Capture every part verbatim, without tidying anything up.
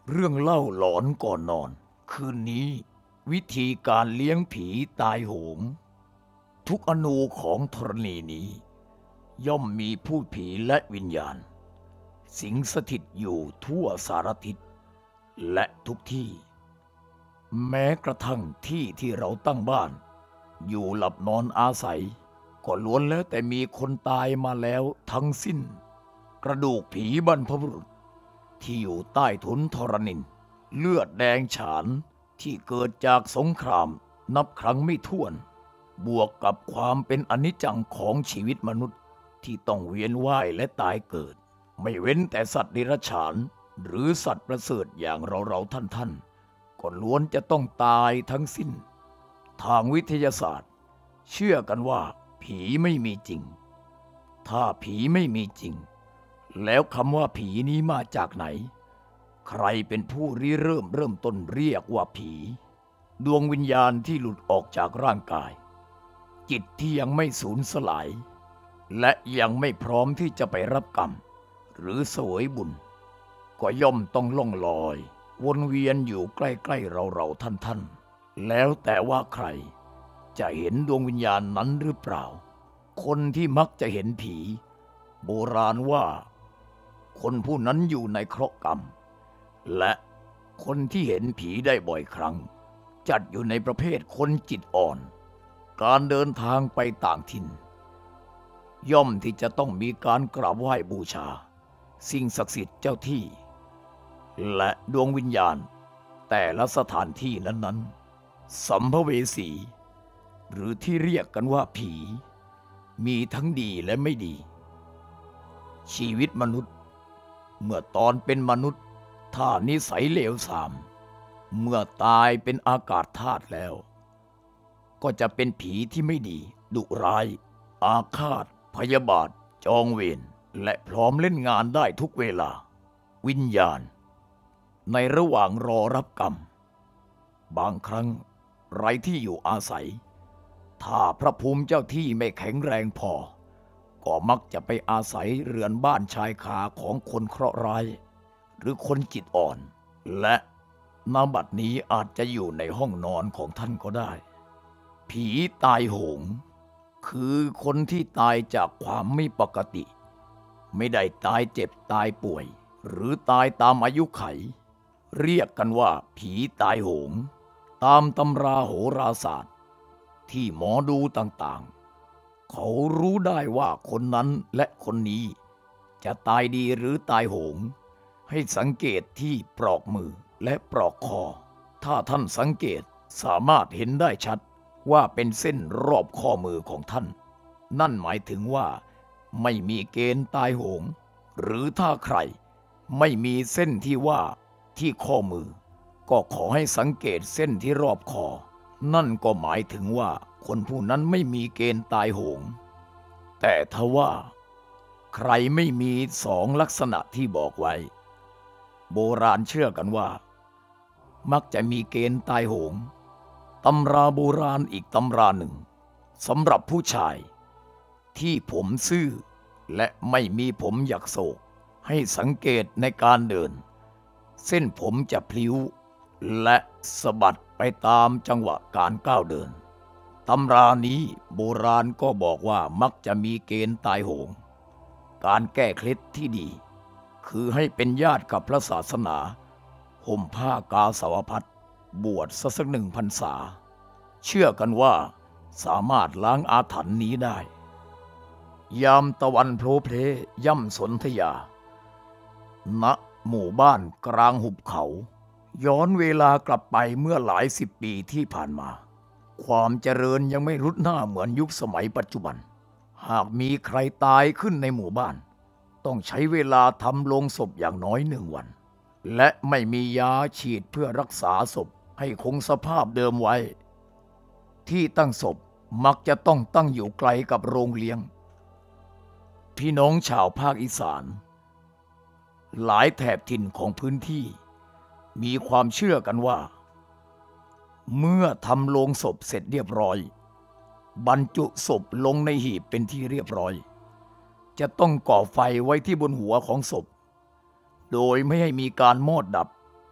เรื่องเล่าหลอนก่อนนอนคืนนี้วิธีการเลี้ยงผีตายโหงทุกอนูของธรณีนี้ย่อมมีพูดผีและวิญญาณสิงสถิตอยู่ทั่วสารทิศและทุกที่แม้กระทั่งที่ที่เราตั้งบ้านอยู่หลับนอนอาศัยก็ล้วนแล้วแต่มีคนตายมาแล้วทั้งสิ้นกระดูกผีบรรพบุรุษที่อยู่ใต้ถุนธรณินเลือดแดงฉานที่เกิดจากสงครามนับครั้งไม่ถ้วนบวกกับความเป็นอนิจจังของชีวิตมนุษย์ที่ต้องเวียนว่ายและตายเกิดไม่เว้นแต่สัตว์เดรัจฉานหรือสัตว์ประเสริฐอย่างเราเราท่านท่านก็ล้วนจะต้องตายทั้งสิ้นทางวิทยาศาสตร์เชื่อกันว่าผีไม่มีจริงถ้าผีไม่มีจริงแล้วคำว่าผีนี้มาจากไหนใครเป็นผู้ริเริ่มเริ่มต้นเรียกว่าผีดวงวิญญาณที่หลุดออกจากร่างกายจิตที่ยังไม่สูญสลายและยังไม่พร้อมที่จะไปรับกรรมหรือเสวยบุญก็ย่อมต้องล่องลอยวนเวียนอยู่ใกล้ๆเราๆท่านๆแล้วแต่ว่าใครจะเห็นดวงวิญญาณนั้นหรือเปล่าคนที่มักจะเห็นผีโบราณว่าคนผู้นั้นอยู่ในเคราะห์กรรมและคนที่เห็นผีได้บ่อยครั้งจัดอยู่ในประเภทคนจิตอ่อนการเดินทางไปต่างถิ่นย่อมที่จะต้องมีการกราบไหว้บูชาสิ่งศักดิ์สิทธิ์เจ้าที่และดวงวิญญาณแต่ละสถานที่นั้นๆสัมภเวสีหรือที่เรียกกันว่าผีมีทั้งดีและไม่ดีชีวิตมนุษย์เมื่อตอนเป็นมนุษย์ถ้านิสัยเลวทรามเมื่อตายเป็นอากาศธาตุแล้วก็จะเป็นผีที่ไม่ดีดุร้ายอาฆาตพยาบาทจองเวรและพร้อมเล่นงานได้ทุกเวลาวิญญาณในระหว่างรอรับกรรมบางครั้งไร้ที่อยู่อาศัยถ้าพระภูมิเจ้าที่ไม่แข็งแรงพอก็มักจะไปอาศัยเรือนบ้านชายคาของคนเคราะห์ร้ายหรือคนจิตอ่อนและณบัดนี้อาจจะอยู่ในห้องนอนของท่านก็ได้ผีตายโหงคือคนที่ตายจากความไม่ปกติไม่ได้ตายเจ็บตายป่วยหรือตายตามอายุไขเรียกกันว่าผีตายโหงตามตำราโหราศาสตร์ที่หมอดูต่างๆเขารู้ได้ว่าคนนั้นและคนนี้จะตายดีหรือตายโหงให้สังเกตที่ปลอกมือและปลอกคอถ้าท่านสังเกตสามารถเห็นได้ชัดว่าเป็นเส้นรอบข้อมือของท่านนั่นหมายถึงว่าไม่มีเกณฑ์ตายโหงหรือถ้าใครไม่มีเส้นที่ว่าที่ข้อมือก็ขอให้สังเกตเส้นที่รอบคอนั่นก็หมายถึงว่าคนผู้นั้นไม่มีเกณฑ์ตายโหงแต่ทว่าใครไม่มีสองลักษณะที่บอกไว้โบราณเชื่อกันว่ามักจะมีเกณฑ์ตายโหงตำราโบราณอีกตำราหนึ่งสำหรับผู้ชายที่ผมซื่อและไม่มีผมหยักโศกให้สังเกตในการเดินเส้นผมจะพลิ้วและสะบัดไปตามจังหวะการก้าวเดินตำรานี้โบราณก็บอกว่ามักจะมีเกณฑ์ตายโหงการแก้เคล็ดที่ดีคือให้เป็นญาติกับพระศาสนาห่มผ้ากาสาวพัสบวชสักหนึ่งพรรษาเชื่อกันว่าสามารถล้างอาถรรพ์นี้ได้ยามตะวันโผล่เพลย่ำสนธยาณหมู่บ้านกลางหุบเขาย้อนเวลากลับไปเมื่อหลายสิบปีที่ผ่านมาความเจริญยังไม่รุดหน้าเหมือนยุคสมัยปัจจุบันหากมีใครตายขึ้นในหมู่บ้านต้องใช้เวลาทำโลงศพอย่างน้อยหนึ่งวันและไม่มียาฉีดเพื่อรักษาศพให้คงสภาพเดิมไว้ที่ตั้งศพมักจะต้องตั้งอยู่ไกลกับโรงเลี้ยงพี่น้องชาวภาคอีสานหลายแถบถิ่นของพื้นที่มีความเชื่อกันว่าเมื่อทำโลงศพเสร็จเรียบร้อยบรรจุศพลงในหีบเป็นที่เรียบร้อยจะต้องก่อไฟไว้ที่บนหัวของศพโดยไม่ให้มีการมอดดับ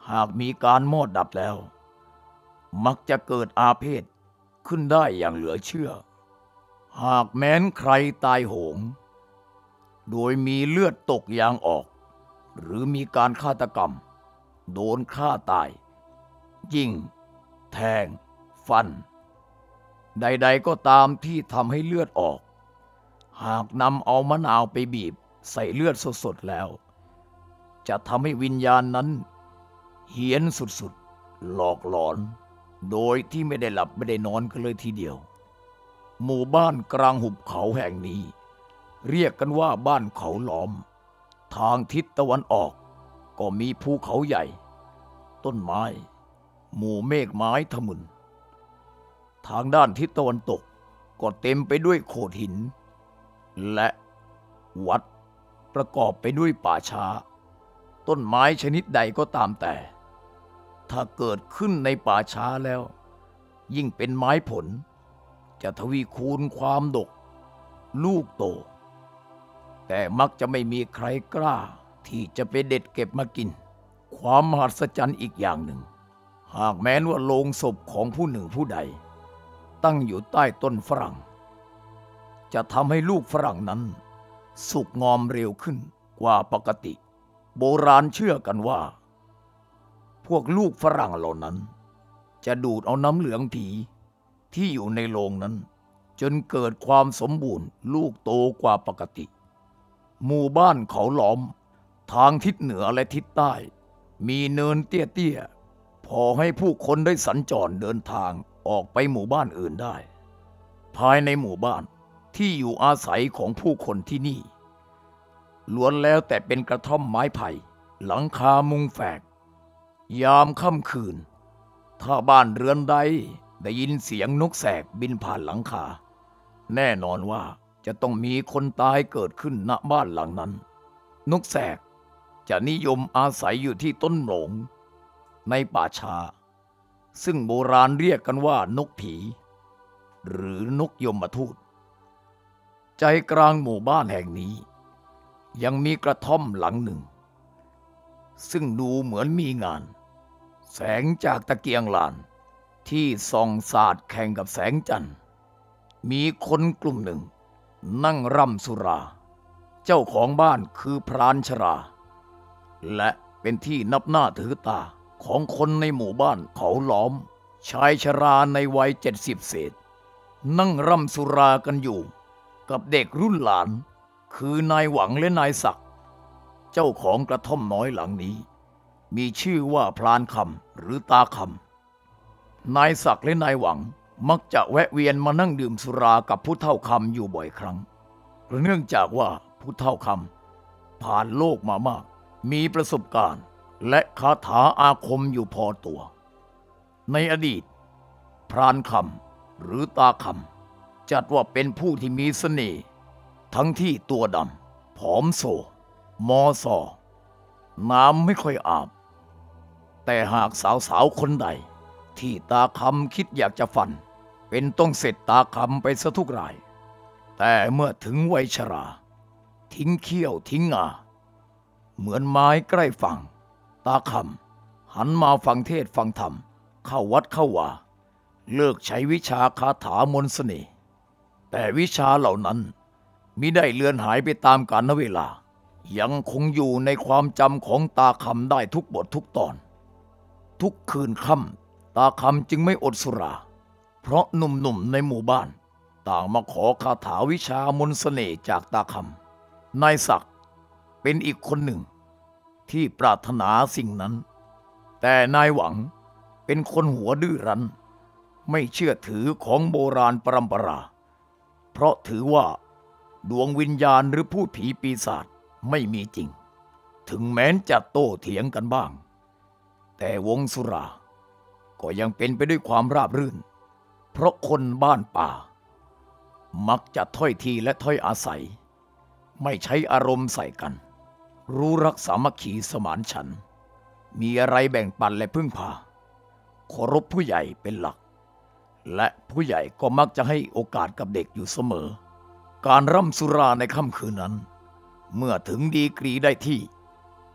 หากมีการมอดดับแล้วมักจะเกิดอาเพศขึ้นได้อย่างเหลือเชื่อหากแม้นใครตายโหงโดยมีเลือดตกยางออกหรือมีการฆาตกรรมโดนฆ่าตายยิงแทงฟันใดๆก็ตามที่ทำให้เลือดออกหากนำเอามะนาวไปบีบใส่เลือดสดๆแล้วจะทำให้วิญญาณนั้นเหี้ยนสุดๆหลอกหลอนโดยที่ไม่ได้หลับไม่ได้นอนกันเลยทีเดียวหมู่บ้านกลางหุบเขาแห่งนี้เรียกกันว่าบ้านเขาหลอมทางทิศตะวันออกก็มีภูเขาใหญ่ต้นไม้หมู่เมฆไม้ทะมึนทางด้านทิศตะวันตกก็เต็มไปด้วยโขดหินและวัดประกอบไปด้วยป่าช้าต้นไม้ชนิดใดก็ตามแต่ถ้าเกิดขึ้นในป่าช้าแล้วยิ่งเป็นไม้ผลจะทวีคูณความดกลูกโตแต่มักจะไม่มีใครกล้าที่จะไปเด็ดเก็บมากินความมหัศจรรย์อีกอย่างหนึ่งหากแม้นว่าโลงศพของผู้หนึ่งผู้ใดตั้งอยู่ใต้ต้นฝรั่งจะทำให้ลูกฝรั่งนั้นสุกงอมเร็วขึ้นกว่าปกติโบราณเชื่อกันว่าพวกลูกฝรั่งเหล่านั้นจะดูดเอาน้ำเหลืองผีที่อยู่ในโลงนั้นจนเกิดความสมบูรณ์ลูกโตกว่าปกติหมู่บ้านเขาหลอมทางทิศเหนือและทิศใต้มีเนินเตี้ยๆพอให้ผู้คนได้สัญจรเดินทางออกไปหมู่บ้านอื่นได้ภายในหมู่บ้านที่อยู่อาศัยของผู้คนที่นี่ล้วนแล้วแต่เป็นกระท่อมไม้ไผ่หลังคามุงแฝกยามค่ำคืนถ้าบ้านเรือนใดได้ยินเสียงนกแสกบินผ่านหลังคาแน่นอนว่าจะต้องมีคนตายเกิดขึ้นณบ้านหลังนั้นนกแสกจะนิยมอาศัยอยู่ที่ต้นโหลงในป่าช้าซึ่งโบราณเรียกกันว่านกผีหรือนกยมทูตใจกลางหมู่บ้านแห่งนี้ยังมีกระท่อมหลังหนึ่งซึ่งดูเหมือนมีงานแสงจากตะเกียงลานที่ส่องสาดแข่งกับแสงจันทร์มีคนกลุ่มหนึ่งนั่งร่ำสุราเจ้าของบ้านคือพรานชราและเป็นที่นับหน้าถือตาของคนในหมู่บ้านเขาหลอมชายชราในวัยเจ็ดสิบเศษนั่งร่ำสุรากันอยู่กับเด็กรุ่นหลานคือนายหวังและนายศักดิ์เจ้าของกระท่อมน้อยหลังนี้มีชื่อว่าพรานคำหรือตาคำนายศักดิ์และนายหวังมักจะแวะเวียนมานั่งดื่มสุรากับผู้เฒ่าคำอยู่บ่อยครั้งเนื่องจากว่าผู้เฒ่าคำผ่านโลกมามากมีประสบการณ์และคาถาอาคมอยู่พอตัวในอดีตพรานคำหรือตาคำจัดว่าเป็นผู้ที่มีเสน่ห์ทั้งที่ตัวดำผอมโซมอซอน้ำไม่ค่อยอาบแต่หากสาวๆคนใดที่ตาคำคิดอยากจะฟันเป็นต้องเสร็จตาคำไปซะทุกรายแต่เมื่อถึงวัยชราทิ้งเขี้ยวทิ้งงาเหมือนไม้ใกล้ฝั่งตาคำหันมาฟังเทศฟังธรรมเข้าวัดเข้าวาเลิกใช้วิชาคาถามนต์เสน่ห์แต่วิชาเหล่านั้นมิได้เลือนหายไปตามกาลเวลายังคงอยู่ในความจำของตาคำได้ทุกบททุกตอนทุกคืนค่ำตาคำจึงไม่อดสุราเพราะหนุ่มๆในหมู่บ้านต่างมาขอคาถาวิชามนต์เสน่ห์จากตาคำนายศักดิ์เป็นอีกคนหนึ่งที่ปรารถนาสิ่งนั้นแต่นายหวังเป็นคนหัวดื้อรั้นไม่เชื่อถือของโบราณปรำปราเพราะถือว่าดวงวิญญาณหรือพูดผีปีศาจไม่มีจริงถึงแม้นจะโต้เถียงกันบ้างแต่วงสุราก็ยังเป็นไปด้วยความราบรื่นเพราะคนบ้านป่ามักจะถ้อยทีและถ้อยอาศัยไม่ใช้อารมณ์ใส่กันรู้รักสามัคคีสมานฉันท์มีอะไรแบ่งปันและพึ่งพาเคารพผู้ใหญ่เป็นหลักและผู้ใหญ่ก็มักจะให้โอกาสกับเด็กอยู่เสมอการร่ำสุราในค่ำคืนนั้นเมื่อถึงดีกรีได้ที่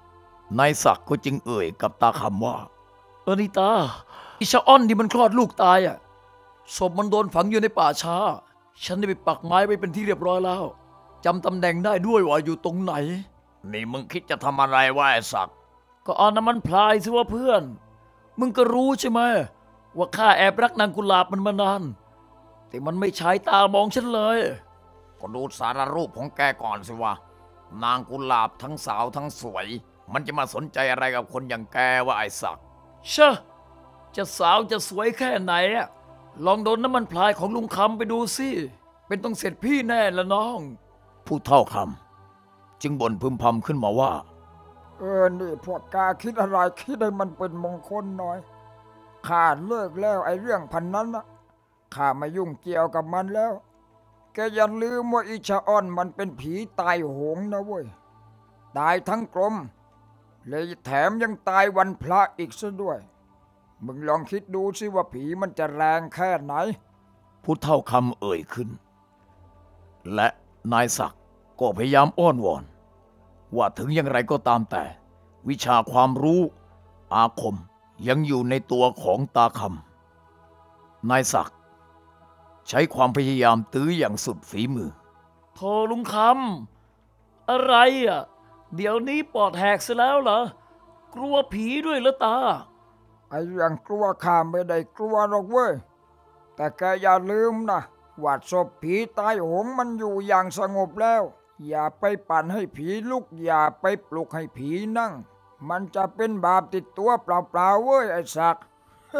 นายศักดิ์ก็จึงเอ่ยกับตาคำว่าเออนิตาอิชาอ้อนที่มันคลอดลูกตายอ่ะศพมันโดนฝังอยู่ในป่าช้าฉันได้ไปปักไม้ไว้เป็นที่เรียบร้อยแล้วจำตำแหน่งได้ด้วยว่าอยู่ตรงไหนนี่มึงคิดจะทำอะไรวะไอ้ศักดิ์ก็เอาน้ำมันพลายสิว่าเพื่อนมึงก็รู้ใช่ไหมว่าข้าแอบรักนางกุหลาบมันมานานแต่มันไม่ใช้ตามองฉันเลยก็ดูสารรูปของแกก่อนสิวะนางกุหลาบทั้งสาวทั้งสวยมันจะมาสนใจอะไรกับคนอย่างแกว่าไอ้ศักดิ์เชอะจะสาวจะสวยแค่ไหนอะลองโดนน้ำมันพลายของลุงคำไปดูสิเป็นต้องเสร็จพี่แน่ละน้องผู้เท่าคำจึงบ่นพึมพำขึ้นมาว่าเออนี่พวกกาคิดอะไรคิดให้มันเป็นมงคลหน่อยข้าเลิกแล้วไอ้เรื่องพันนั้นนะข้าไม่ยุ่งเกี่ยวกับมันแล้วแกอย่าลืมว่าอิชาออนมันเป็นผีตายโหงนะเว้ยตายทั้งกลมเลยแถมยังตายวันพระอีกซะด้วยมึงลองคิดดูสิว่าผีมันจะแรงแค่ไหนผู้เท่าคำเอ่ยขึ้นและนายศักดิ์ก็พยายามอ้อนวอนว่าถึงอย่างไรก็ตามแต่วิชาความรู้อาคมยังอยู่ในตัวของตาคำนายศักดิ์ใช้ความพยายามตื้ออย่างสุดฝีมือโธ่ลุงคำอะไรอ่ะเดี๋ยวนี้ปอดแหกซะแล้วเหรอกลัวผีด้วยเหรอตาไอ้เรื่องกลัวข้าไม่ได้กลัวหรอกเว้ยแต่แกอย่าลืมนะว่าศพผีตายโหงมันอยู่อย่างสงบแล้วอย่าไปปั่นให้ผีลุกอย่าไปปลุกให้ผีนั่งมันจะเป็นบาปติดตัวเปล่าๆเว้ยไอ้ศักดิ์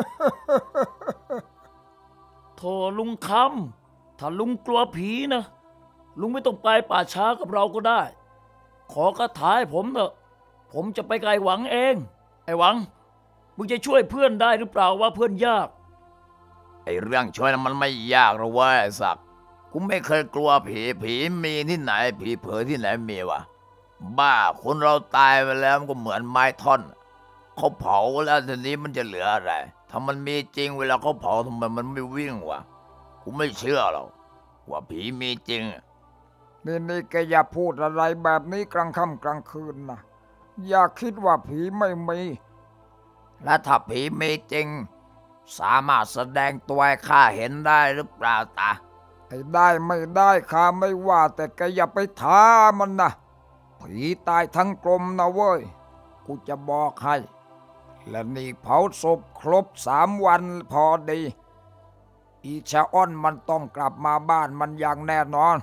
โธ่ลุงคำถ้าลุงกลัวผีนะลุงไม่ต้องไปป่าช้ากับเราก็ได้ขอกระถายผมเถอะผมจะไปไกลหวังเองไอ้หวังมึงจะช่วยเพื่อนได้หรือเปล่าว่าเพื่อนยากไอ้เรื่องช่วยนั้นมันไม่ยากหรอกว่าไอ้ศักดิ์กูไม่เคยกลัวผีผีมีที่ไหนผีเผยที่ไหนมีวะบ้าคนเราตายไปแล้วมันก็เหมือนไม้ท่อนเขาเผาแล้วทีนี้มันจะเหลืออะไรถ้ามันมีจริงเวลาเขาเผาทำไมมันไม่วิ่งวะกูไม่เชื่อหรอกว่าผีมีจริงนี่นี่แกอย่าพูดอะไรแบบนี้กลางค่ำกลางคืนนะอย่าคิดว่าผีไม่มีและถ้าผีมีจริงสามารถแสดงตัวให้ข้าเห็นได้หรือเปล่าตาไอ้ได้ไม่ได้ข้าไม่ว่าแต่แกอย่าไปท้ามันนะผีตายทั้งกลมนะเว้ยกูจะบอกให้และนี่เผาศพครบสามวันพอดีอีชาอ้อนมันต้องกลับมาบ้านมันอย่างแน่นอน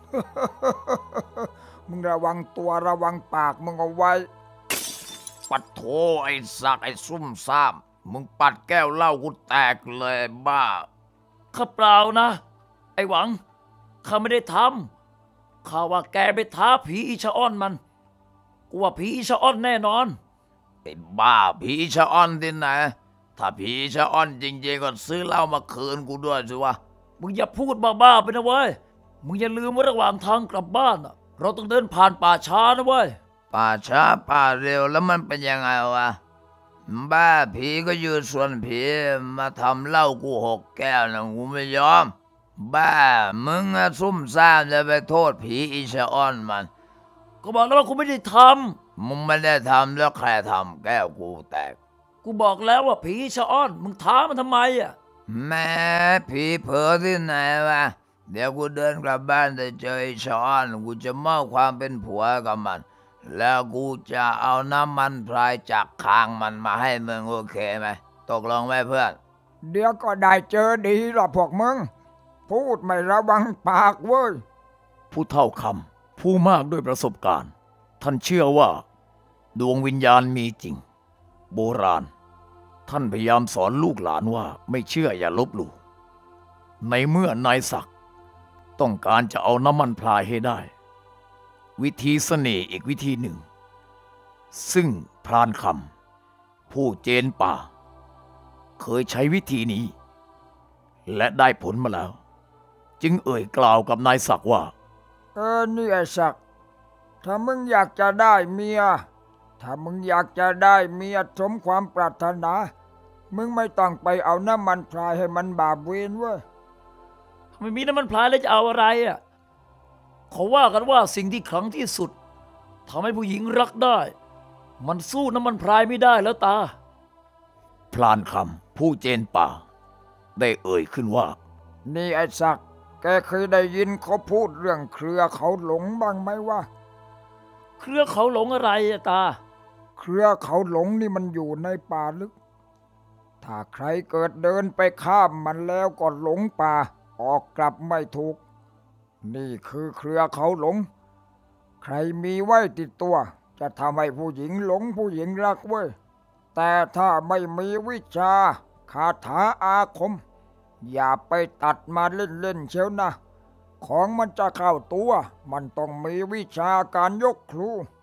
มึงระวังตัวระวังปากมึงเอาไว้ปัดโถไอ้สักไอ้ซุ่มซ่ามมึงปัดแก้วเหล้ากูแตกเลยบ้าข้าเปล่านะไอ้หวังข้าไม่ได้ทำข้าว่าแกไปท้าผีอีชาอ้อนมันกูว่าผีอีชาอ้อนแน่นอนไอ้บ้าผีอีชาอ้อนที่ไหนถ้าผีอีชาอ้อนจริงๆก็ซื้อเหล้ามาคืนกูด้วยสิวะมึงอย่าพูดบ้าๆไปนะเว้ยมึงอย่าลืมว่าระหว่างทางกลับบ้านเราต้องเดินผ่านป่าช้านะเว้ยป่าช้าป่าเร็วแล้วมันเป็นยังไงวะบ้าผีก็ยืนส่วนผีมาทำเหล้ากูหกแก้วนะกูไม่ยอมบ้ามึงอะซุ่มซ่ามจะไปโทษผีอีชาอ้อนมันก็บอกแล้วว่ากูไม่ได้ทำมึงไม่ได้ทำแล้วใครทำแก้วกูแตกกูบอกแล้วว่าผีอีชาอ้อนมึงท้ามันทำไมอะแม่ผีเผลอที่ไหนวะเดี๋ยวกูเดินกลับบ้านจะเจออีชาอ้อนกูจะมอบความเป็นผัวกับมันแล้วกูจะเอาน้ำมันพรายจากคางมันมาให้มึงโอเคไหมตกลงไหมเพื่อนเดี๋ยวก็ได้เจอดีหรอพวกมึงพูดไม่ระวังปากเว้ยผู้เท่าคำผู้มากด้วยประสบการณ์ท่านเชื่อว่าดวงวิญญาณมีจริงโบราณท่านพยายามสอนลูกหลานว่าไม่เชื่ออย่าลบหลู่ในเมื่อนายศักดิ์ต้องการจะเอาน้ำมันพรายให้ได้วิธีเสน่ห์อีกวิธีหนึ่งซึ่งพรานคำผู้เจนป่าเคยใช้วิธีนี้และได้ผลมาแล้วจึงเอ่ยกล่าวกับนายศักดิ์ว่าเออนี่ไอ้ศักดิ์ถ้ามึงอยากจะได้เมียถ้ามึงอยากจะได้เมียสมความปรารถนามึงไม่ต้องไปเอาน้ำมันพรายให้มันบาปเวรเว้ยไม่มีน้ำมันพรายแล้วจะเอาอะไรอ่ะเขาว่ากันว่าสิ่งที่ขลังที่สุดทำให้ผู้หญิงรักได้มันสู้น้ำมันพรายไม่ได้แล้วตาพลานคำผู้เจนป่าได้เอ่ยขึ้นว่านี่ไอ้ศักดิ์แกเคยได้ยินเขาพูดเรื่องเครือเขาหลงบ้างไหมวะเครือเขาหลงอะไรอะตาเครือเขาหลงนี่มันอยู่ในป่าลึกถ้าใครเกิดเดินไปข้ามมันแล้วก็หลงป่าออกกลับไม่ถูกนี่คือเครือเขาหลงใครมีไว้ติดตัวจะทำให้ผู้หญิงหลงผู้หญิงรักเว้ยแต่ถ้าไม่มีวิชาคาถาอาคมอย่าไปตัดมาเล่นๆเชียวนะของมันจะเข้าตัวมันต้องมีวิชาการยกครู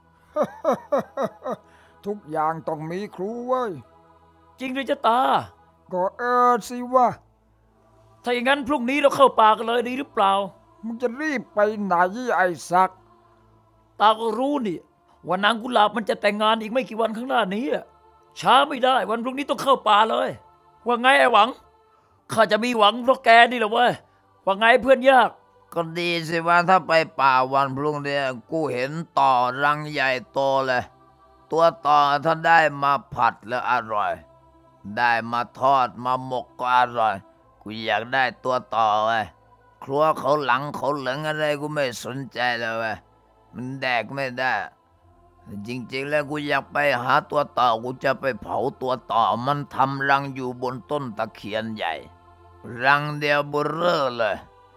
ทุกอย่างต้องมีครูเว้ยจริงหรือจะตาก็เออสิว่าถ้าอย่างนั้นพรุ่งนี้เราเข้าป่ากันเลยดีหรือเปล่ามึงจะรีบไปไหนไอ้ศักดิ์ตาก็รู้นี่ว่านางกุหลาบมันจะแต่งงานอีกไม่กี่วันข้างหน้านี้ช้าไม่ได้วันพรุ่งนี้ต้องเข้าป่าเลยว่าไงไอ้หวังข้าจะมีหวังเพราะแกนี่แหละเว้ยว่าไงเพื่อนยากก็ดีสิว่าถ้าไปป่าวันพรุ่งนี้กูเห็นต่อรังใหญ่โตเลยตัวต่อถ้าได้มาผัดแล้วอร่อยได้มาทอดมาหมกก็อร่อยกูอยากได้ตัวต่อเว้ยครัวเขาหลังเขาเหลืองอะไรกูไม่สนใจเลยเว้ยมันแดกไม่ได้จริงๆแล้วกูอยากไปหาตัวต่อกูจะไปเผาตัวต่อมันทำรังอยู่บนต้นตะเคียนใหญ่รังเดียวเบ้อเร่อเลย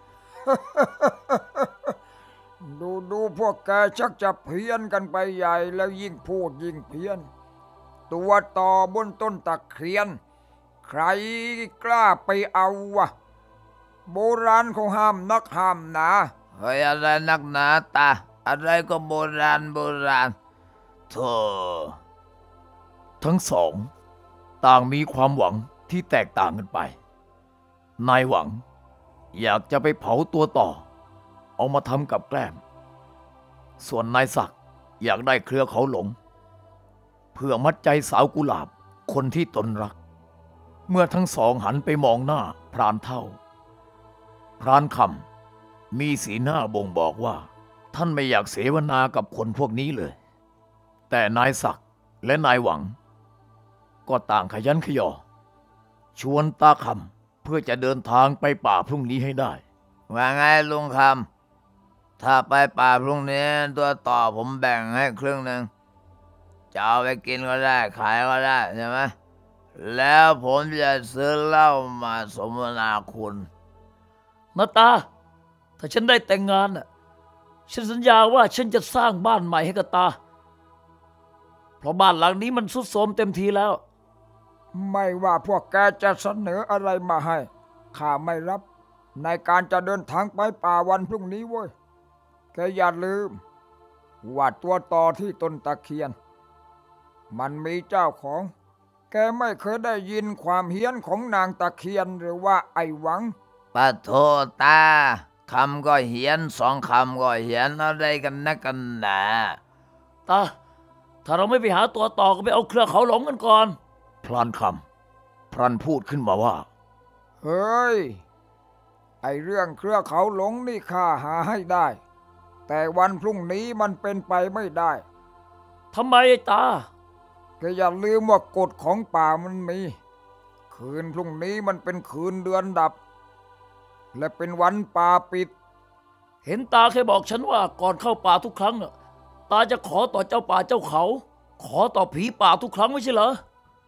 ดูดูพวกแกชักจะเพี้ยนกันไปใหญ่แล้วยิ่งพูดยิ่งเพี้ยนตัวต่อบนต้นตะเคียนใครกล้าไปเอาวะโบราณเขาห้ามนักห้ามหนาเฮ้ยอะไรนักหนาตาอะไรก็โบราณโบราณโธ่ทั้งสองต่างมีความหวังที่แตกต่างกันไปนายหวังอยากจะไปเผาตัวต่อเอามาทำกับแกล้มส่วนนายศักดิ์อยากได้เครือเขาหลงเพื่อมัดใจสาวกุหลาบคนที่ตนรักเมื่อทั้งสองหันไปมองหน้าพรานเฒ่าพรานคำมีสีหน้าบ่งบอกว่าท่านไม่อยากเสวนากับคนพวกนี้เลยแต่นายศักดิ์และนายหวังก็ต่างขยันขยอชวนตาคำเพื่อจะเดินทางไปป่าพรุ่งนี้ให้ได้ว่าไงลุงคำถ้าไปป่าพรุ่งนี้ตัวต่อผมแบ่งให้ครึ่งหนึ่งจะเอาไปกินก็ได้ขายก็ได้ใช่ไหมแล้วผมจะซื้อเหล้ามาสมนาคุณนาตาถ้าฉันได้แต่งงานน่ะฉันสัญญาว่าฉันจะสร้างบ้านใหม่ให้กับตาเพราะบ้านหลังนี้มันทรุดโทรมเต็มทีแล้วไม่ว่าพวกแกจะเสนออะไรมาให้ข้าไม่รับในการจะเดินทางไปป่าวันพรุ่งนี้เว้ยแกอย่าลืมว่าตัวต่อที่ต้นตะเคียนมันมีเจ้าของแกไม่เคยได้ยินความเฮี้ยนของนางตะเคียนหรือว่าไอ้หวังปะโทตาคำก็เหียนสองคำก็เหียนอะไรกันนักกันหนาตาถ้าเราไม่ไปหาตัวต่อก็ไปเอาเครือเขาหลงกันก่อนพลานคำพลันพูดขึ้นมาว่าเฮ้ยไอเรื่องเครือเขาหลงนี่ข้าหาให้ได้แต่วันพรุ่งนี้มันเป็นไปไม่ได้ทำไมตาแกอย่าลืมว่ากฎของป่ามันมีคืนพรุ่งนี้มันเป็นคืนเดือนดับและเป็นวันป่าปิดเห็นตาเคยบอกฉันว่าก่อนเข้าป่าทุกครั้งตาจะขอต่อเจ้าป่าเจ้าเขาขอต่อผีป่าทุกครั้งไม่ใช่เหรอ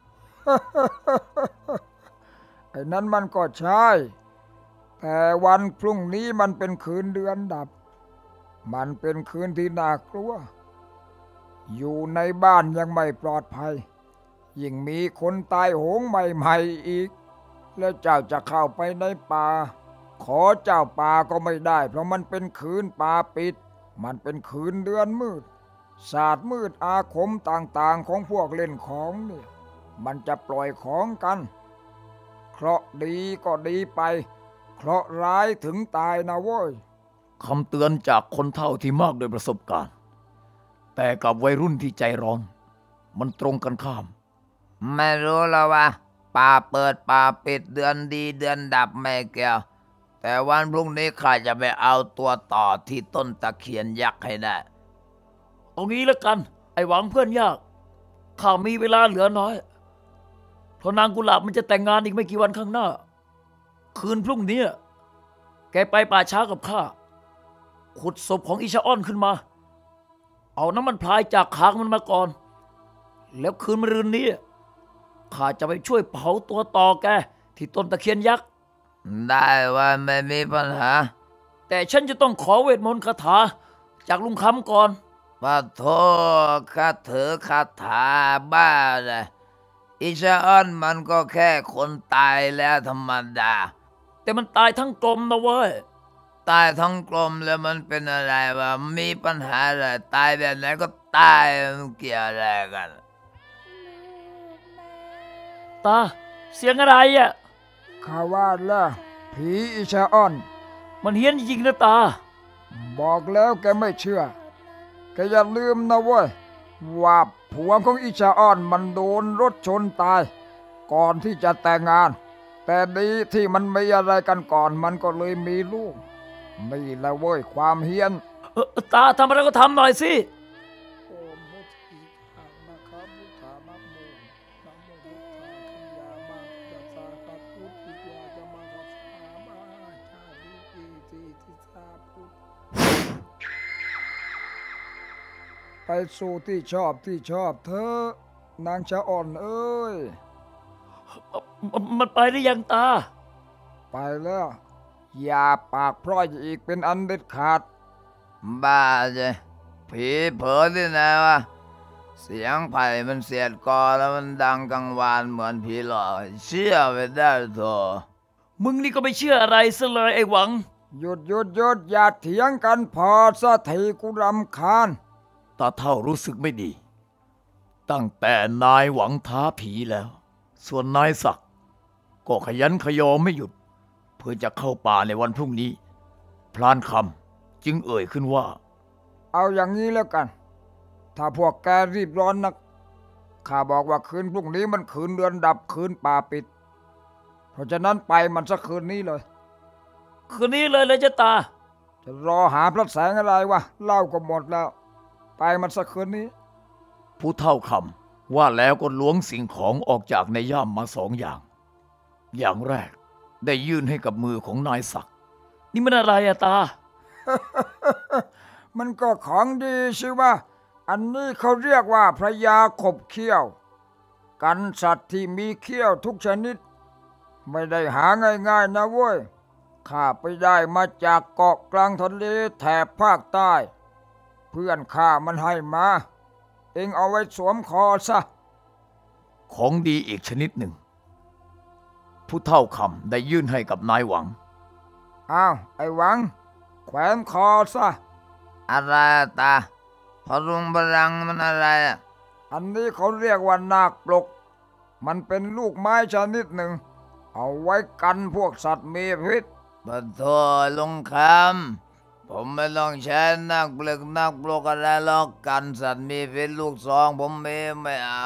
ไอ้นั้นมันก็ใช่แต่วันพรุ่งนี้มันเป็นคืนเดือนดับมันเป็นคืนที่น่ากลัวอยู่ในบ้านยังไม่ปลอดภัยยิ่งมีคนตายโหงใหม่ๆอีกแล้วเจ้าจะเข้าไปในป่าขอเจ้าป่าก็ไม่ได้เพราะมันเป็นคืนป่าปิดมันเป็นคืนเดือนมืดศาสตร์มืดอาคมต่างๆของพวกเล่นของเนี่ยมันจะปล่อยของกันเคราะห์ดีก็ดีไปเคราะห์ร้ายถึงตายนะเว้ยคำเตือนจากคนเฒ่าที่มากด้วยประสบการณ์แต่กับวัยรุ่นที่ใจร้อนมันตรงกันข้ามไม่รู้แล้วว่าป่าเปิดป่าปิดเดือนดีเดือนดับไม่เกี่ยวแต่วันพรุ่งนี้ข้าจะไปเอาตัวต่อที่ต้นตะเคียนยักษ์ให้ได้เอางี้แล้วกันไอ้หวังเพื่อนยากข้ามีเวลาเหลือน้อยเพราะนางกุหลาบมันจะแต่งงานอีกไม่กี่วันข้างหน้าคืนพรุ่งนี้แกไปป่าช้ากับข้าขุดศพของอิชาอ้อนขึ้นมาเอาน้ำมันพรายจากขางมันมาก่อนแล้วคืนมะรืนนี้ข้าจะไปช่วยเผาตัวต่อแกที่ต้นตะเคียนยักษ์ได้ว่าไม่มีปัญหาแต่ฉันจะต้องขอเวทมนต์คาถาจากลุงคำก่อนปะโทข้าถือคาถาบ้าเลยอิชาอ้อนมันก็แค่คนตายแล้วธรรมดาแต่มันตายทั้งกลมนะเว้ยตายทั้งกลมแล้วมันเป็นอะไรวะมีปัญหาอะไรตายแบบไหนก็ตายมันเกี่ยวอะไรกันตาเสียงอะไรอ่ะข้าว่าแล้วผีอิชาอ้อนมันเฮี้ยนจริงๆนะตาบอกแล้วแกไม่เชื่อแกอย่าลืมนะเว้ยว่าผัวของอิชาอ้อนมันโดนรถชนตาย ก่อนที่จะแต่งงาน แต่ดีที่มันมีอะไรกันก่อนมันก็เลยมีลูกนี่แหละเว้ยความเฮี้ยนเออตาทำอะไรก็ทำหน่อยสิโอมพุทธิทังนะครับพุทธานะโมนะโมพุทธาขยามาจะสาคัพุทธิยาจะมาสัสสามาชาวิปีติทิสาพุทธไปสู่ที่ชอบที่ชอบเธอนางชะอ่อนเอ้ยมันไปหรือยังตาไปแล้ว อย่าปากพร่อยอีกเป็นอันเด็ดขาดบ้าจ้ะผีเผลอที่ไหนวะเสียงไผ่มันเสียดกอแล้วมันดังกังวานเหมือนผีหลอกเชื่อไปได้เถอะมึงนี่ก็ไม่เชื่ออะไรซะเลยไอ้หวังหยุดหยุดหยุดอย่าเถียงกันพอสักทีกูรำคาญตาเท่ารู้สึกไม่ดี ตั้งแต่นายหวังท้าผีแล้ว ส่วนนายศักดิ์ก็ขยันขยอไม่หยุด เพื่อจะเข้าป่าในวันพรุ่งนี้ พลานคำจึงเอ่ยขึ้นว่าเอาอย่างนี้แล้วกัน ถ้าพวกแกรีบร้อนนักข้าบอกว่าคืนพรุ่งนี้มันคืนเดือนดับคืนป่าปิด เพราะฉะนั้นไปมันสักคืนนี้เลยคืนนี้เลยเลยจ้ะตาจะรอหาพระแสงอะไรวะเหล้าก็หมดแล้ว ไปมันสักคืนนี้ผู้เท่าคำว่าแล้วก็ล้วงสิ่งของออกจากในย่ามมาสองอย่าง อย่างแรกได้ยื่นให้กับมือของนายศักดิ์นี่มันอะไรอะตามันก็ของดีสิว่า อันนี้เขาเรียกว่าพระยาขบเขี้ยว กันสัตว์ที่มีเขี้ยวทุกชนิด ไม่ได้หาง่ายๆนะเว้ย ข้าไปได้มาจากเกาะกลางทะเลแถบภาคใต้ เพื่อนข้ามันให้มา เองเอาไว้สวมคอซะของดีอีกชนิดหนึ่ง ผู้เท่าคำได้ยื่นให้กับนายหวังอ้าวไอ้หวัง แขวนคอซะอะไรอะตาพรุงพลังมันอะไรอะอันนี้เขาเรียกว่านาคปลก มันเป็นลูกไม้ชนิดหนึ่ง เอาไว้กันพวกสัตว์มีพิษปะโทลุงคำผมไม่ต้องใช้นักเปลือกนักปลกอะไรหรอกกันสัตว์มีพิษลูกซองผมมีไม่อา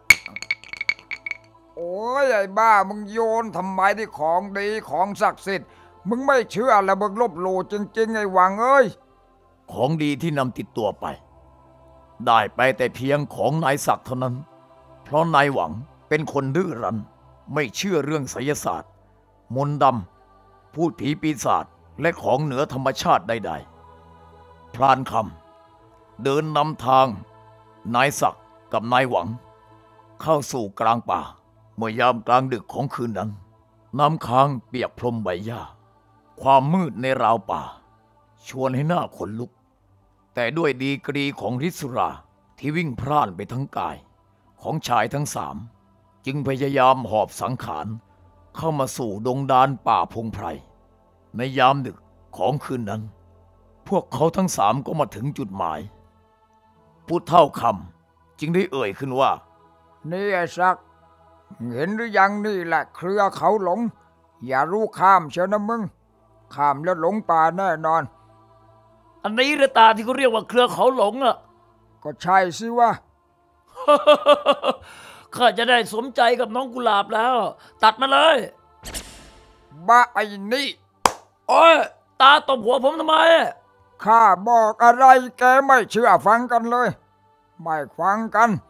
โอ้ยไอ้บ้ามึงโยนทำไมที่ของดีของศักดิ์สิทธิ์มึงไม่เชื่อแล้วมึงลบหลู่จริงๆไอ้หวังเอ้ยของดีที่นำติดตัวไป ได้ไปแต่เพียงของนายศักดิ์เท่านั้น เพราะนายหวังเป็นคนดื้อรั้น ไม่เชื่อเรื่องไสยศาสตร์ มนต์ดำพูดผีปีศาจและของเหนือธรรมชาติใดๆพรานคำเดินนำทางนายศักดิ์กับนายหวัง เข้าสู่กลางป่าเมื่อยามกลางดึกของคืนนั้น น้ำค้างเปียกพรมใบหญ้า ความมืดในราวป่า ชวนให้หน้าขนลุก แต่ด้วยดีกรีของฤทธิ์สุราที่วิ่งพร่านไปทั้งกายของชายทั้งสามจึงพยายามหอบสังขารเข้ามาสู่ดงดานป่าพงไพร ในยามดึกของคืนนั้น พวกเขาทั้งสามก็มาถึงจุดหมายผู้เท่าคำจึงได้เอ่ยขึ้นว่านี่ไอ้ศักดิ์เห็นหรือยังนี่แหละเครือเขาหลง อย่ารู้ข้ามเชียวนะมึง ข้ามแล้วหลงป่าแน่นอนอันนี้ระตาที่เขาเรียกว่าเครือเขาหลงอะก็ใช่สิว่าข้าจะได้สมใจกับน้องกุหลาบแล้ว ตัดมาเลยบ้าไอ้นี่โอ้ยตาตบหัวผมทำไมข้าบอกอะไรแกไม่เชื่อฟังกันเลย ไม่ฟังกัน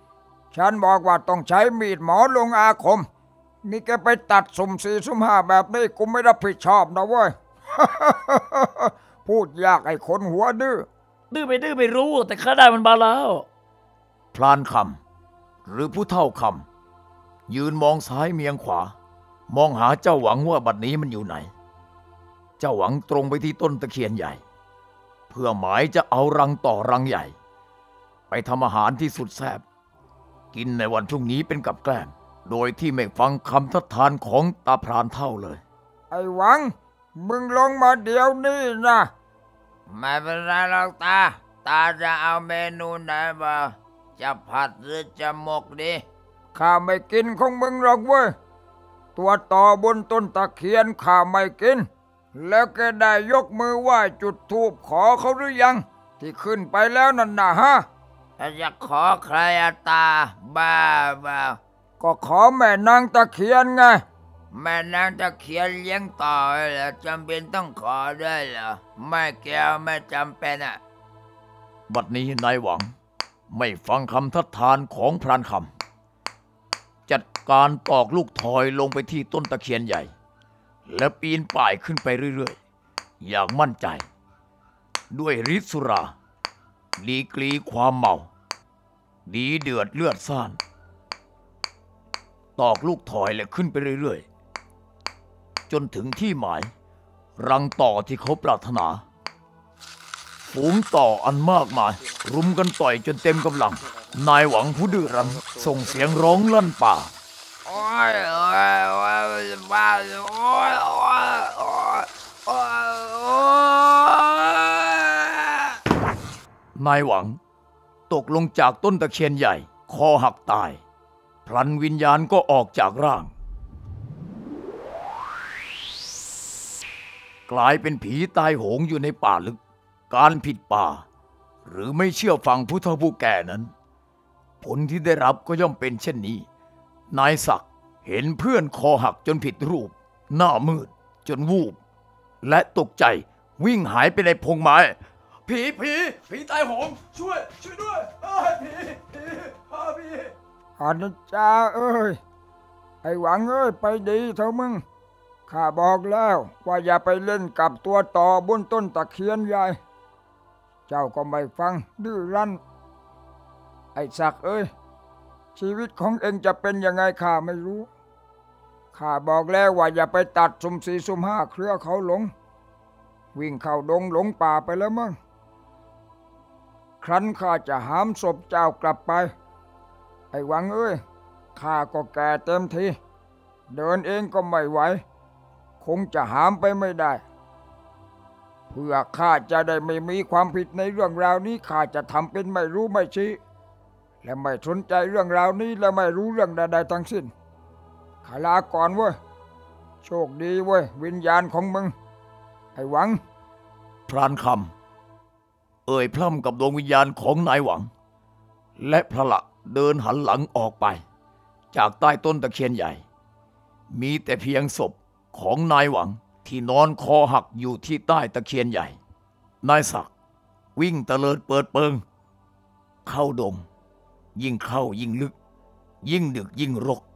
ฉันบอกว่าต้องใช้มีดหมอลงอาคมนี่แกไปตัดสุ่มสี่สุ่มห้าแบบนี้กูไม่รับผิดชอบนะเว้ย พูดยากไอ้คนหัวดื้อดื้อไม่ดื้อไม่รู้แต่ข้าได้มันมาแล้วพลานคำหรือผู้เฒ่าคำยืนมองซ้ายเมียงขวา มองหาเจ้าหวังว่าบัดนี้มันอยู่ไหน เจ้าหวังตรงไปที่ต้นตะเคียนใหญ่ เพื่อหมายจะเอารังต่อรังใหญ่ ไปทำอาหารที่สุดแซ่บกินในวันพรุ่งนี้เป็นกับแกล้มโดยที่ไม่ฟังคำทัดทานของตาพรานเฒ่าเลยไอ้หวังมึงลงมาเดี๋ยวนี้นะไม่เป็นไรหรอกตา ตาจะเอาเมนูไหนมาจะผัดหรือจะหมกดีข้าไม่กินของมึงหรอกเว้ยตัวต่อบนต้นตะเคียนข้าไม่กินแล้วแกได้ยกมือไหว้จุดธูปขอเขาหรือยังที่ขึ้นไปแล้วนั่นนะฮะถ้าจะขอใครอะตาบ้าบ้าก็ขอแม่นางตะเคียนไงแม่นางตะเคียนเลี้ยงต่อเหรอจำเป็นต้องขอด้วยเหรอไม่เกี่ยวไม่จำเป็นอ่ะบัดนี้นายหวังไม่ฟังคำทัดทานของพรานคำจัดการตอกลูกทอยลงไปที่ต้นตะเคียนใหญ่ และปีนป่ายขึ้นไปเรื่อยๆอย่างมั่นใจ ด้วยฤทธิ์สุราดีกรีความเมา ดีเดือดเลือดซ่านตอกลูกทอยและขึ้นไปเรื่อยๆจนถึงที่หมายรังต่อที่เขาปรารถนาฝูงต่ออันมากมายรุมกันต่อยจนเต็มกำลังนายหวังผู้ดื้อรั้นส่งเสียงร้องลั่นป่าโอ้ยโอ้ยโอ้ยบ้าโอ้ยโอ้ยโอ้ยโอ้ยโอ้ยนายหวังตกลงจากต้นตะเคียนใหญ่คอหักตายพลันวิญญาณก็ออกจากร่าง กลายเป็นผีตายโหงอยู่ในป่าลึกการผิดป่า หรือไม่เชื่อฟังผู้เฒ่าผู้แก่นั้น ผลที่ได้รับก็ย่อมเป็นเช่นนี้นายศักดิ์เห็นเพื่อนคอหักจนผิดรูป หน้ามืดจนวูบ และตกใจวิ่งหายไปในพงไม้ผีผีผีตายโหงช่วยช่วยด้วยเอ้ยผีผีพาผีอนิจจาเอ้ยไอ้หวังเอ้ยไปดีเถอะมึงข้าบอกแล้วว่าอย่าไปเล่นกับตัวต่อบนต้นตะเคียนใหญ่เจ้าก็ไม่ฟังดื้อรั้นไอ้ศักดิ์เอ้ยชีวิตของเองจะเป็นยังไงข้าไม่รู้ข้าบอกแล้วว่าอย่าไปตัดสุ่มสี่สุ่มห้าเครือเขาหลงวิ่งเข้าดงหลงป่าไปแล้วมั้งครั้นข้าจะหามศพเจ้ากลับไปไอ้หวังเอ้ยข้าก็แก่เต็มทีเดินเองก็ไม่ไหวคงจะหามไปไม่ได้เพื่อข้าจะได้ไม่มีความผิดในเรื่องราวนี้ข้าจะทำเป็นไม่รู้ไม่ชี้และไม่สนใจเรื่องราวนี้และไม่รู้เรื่องใดๆทั้งสิ้นข้าลาก่อนเว้ยโชคดีเว้ยวิญญาณของมึงไอ้หวังพรานคำเอ่ยพร่ำกับดวงวิญญาณของนายหวัง และพระละเดินหันหลังออกไป จากใต้ต้นตะเคียนใหญ่ มีแต่เพียงศพของนายหวังที่นอนคอหักอยู่ที่ใต้ตะเคียนใหญ่นายศักดิ์วิ่งเตลิดเปิดเปิง เข้าดง ยิ่งเข้ายิ่งลึก ยิ่งดึกยิ่งรก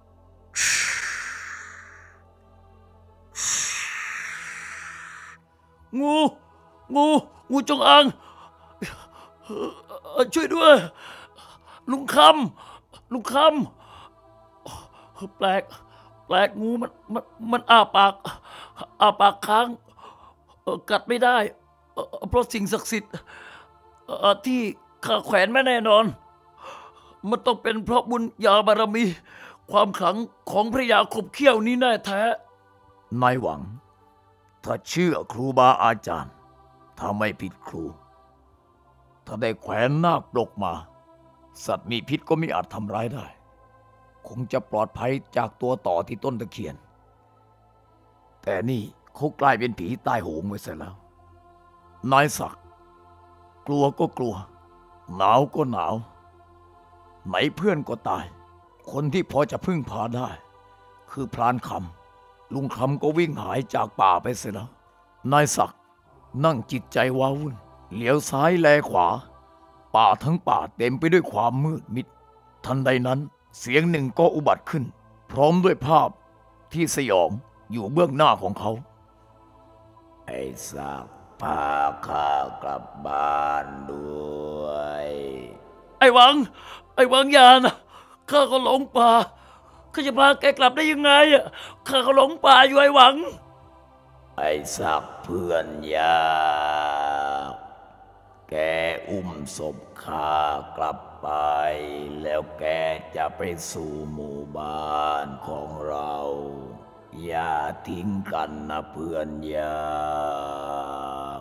งูงูงูจงอางเอ่อช่วยด้วย ลุงคำลุงคำแปลกแปลกงูมันมันมันอ้าปากอ้าปากค้างเอ่อกัดไม่ได้เอ่อเพราะสิ่งศักดิ์สิทธิ์เอ่อที่ข้าแขวนไม่แน่นอน มันต้องเป็นเพราะบุญญาบารมี ความขลังของพระยาขบเขี้ยวนี้แน่แท้นายหวัง ถ้าเชื่อครูบาอาจารย์ ถ้าไม่ผิดครู ถ้าได้แขวนนาคปลกมา สัตว์มีพิษก็ไม่อาจทำร้ายได้ คงจะปลอดภัยจากตัวต่อที่ต้นตะเคียน แต่นี่เขากลายเป็นผีตายโหงไปเสียแล้ว นายศักดิ์กลัวก็กลัว หนาวก็หนาว ไหนเพื่อนก็ตาย คนที่พอจะพึ่งพาได้ คือพรานคำลุงคำก็วิ่งหายจากป่าไปเสียแล้ว นายศักดิ์นั่งจิตใจว้าวุ่นเหลียวซ้ายแลขวา ป่าทั้งป่าเต็มไปด้วยความมืดมิดทันใดนั้นเสียงหนึ่งก็อุบัติขึ้นพร้อมด้วยภาพที่สยองอยู่เบื้องหน้าของเขาไอ้สักพาข้ากลับบ้านด้วยไอ้หวังไอ้หวังอย่านะข้าก็หลงป่าข้าจะพาแกกลับได้ยังไงอ่ะข้าก็หลงป่าอยู่ไอ้หวังไอ้สักเพื่อนยากแกอุ้มศพข้ากลับไปแล้วแกจะไปสู่หมู่บ้านของเราอย่าทิ้งกันนะเพื่อนยาก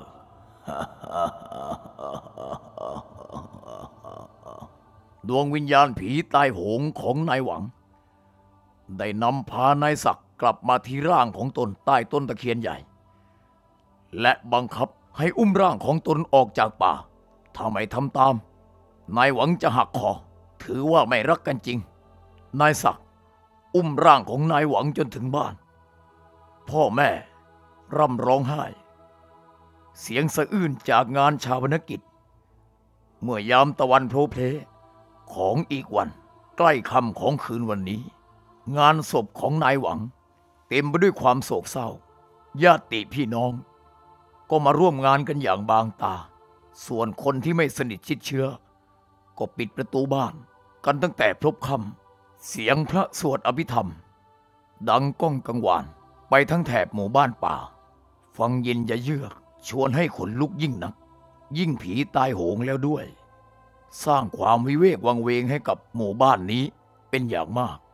ดวงวิญญาณผีตายโหงของนายหวังได้นำพานายศักดิ์กลับมาที่ร่างของตนใต้ต้นตะเคียนใหญ่และบังคับให้อุ้มร่างของตนออกจากป่าถ้าไม่ทำตามนายหวังจะหักคอถือว่าไม่รักกันจริงนายศักดิ์อุ้มร่างของนายหวังจนถึงบ้านพ่อแม่ร่ำร้องไห้เสียงสะอื้นจากงานชาปนกิจเมื่อยามตะวันโผล่เพลของอีกวันใกล้ค่ำของคืนวันนี้งานศพของนายหวังเต็มไปด้วยความโศกเศร้าญาติพี่น้องก็มาร่วมงานกันอย่างบางตาส่วนคนที่ไม่สนิทชิดเชื้อก็ปิดประตูบ้านกันตั้งแต่พลบค่ำเสียงพระสวดอภิธรรมดังก้องกังวานไปทั้งแถบหมู่บ้านป่าฟังเย็นอย่าเยือกชวนให้ขนลุกยิ่งนักยิ่งผีตายโหงแล้วด้วย สร้างความวิเวกวังเวงให้กับหมู่บ้านนี้เป็นอย่างมาก